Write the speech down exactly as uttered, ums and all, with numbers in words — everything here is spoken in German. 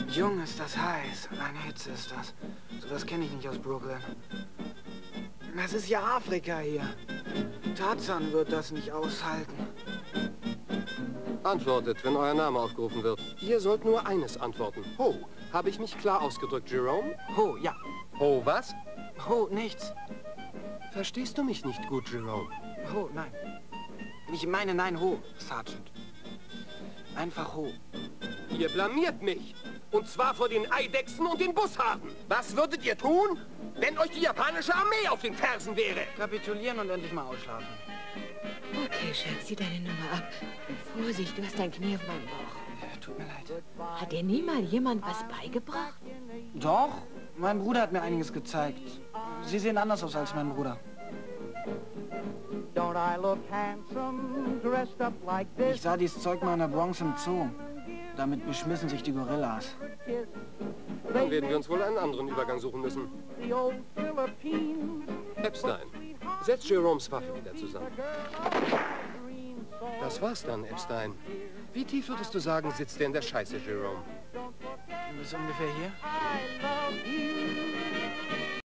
Jung ist das heiß. Eine Hitze ist das. So was kenne ich nicht aus Brooklyn. Das ist ja Afrika hier. Tarzan wird das nicht aushalten. Antwortet, wenn euer Name aufgerufen wird. Ihr sollt nur eines antworten. Ho. Habe ich mich klar ausgedrückt, Jerome? Ho, ja. Ho, was? Ho, nichts. Verstehst du mich nicht gut, Jerome? Ho, nein. Ich meine nein, Ho, Sergeant. Einfach Ho. Ihr blamiert mich. Und zwar vor den Eidechsen und den Bussarden. Was würdet ihr tun, wenn euch die japanische Armee auf den Fersen wäre? Kapitulieren und endlich mal ausschlafen. Okay, Schatz, zieh deine Nummer ab. Vorsicht, du hast dein Knie auf meinem Bauch. Tut mir leid. Hat dir nie mal jemand was beigebracht? Doch, mein Bruder hat mir einiges gezeigt. Sie sehen anders aus als mein Bruder. Ich sah dieses Zeug mal in der Bronx im Zoo. Damit beschmissen sich die Gorillas. Dann werden wir uns wohl einen anderen Übergang suchen müssen. Epstein, setz Jeromes Waffe wieder zusammen. Das war's dann, Epstein. Wie tief würdest du sagen, sitzt der in der Scheiße, Jerome? Bis ungefähr hier.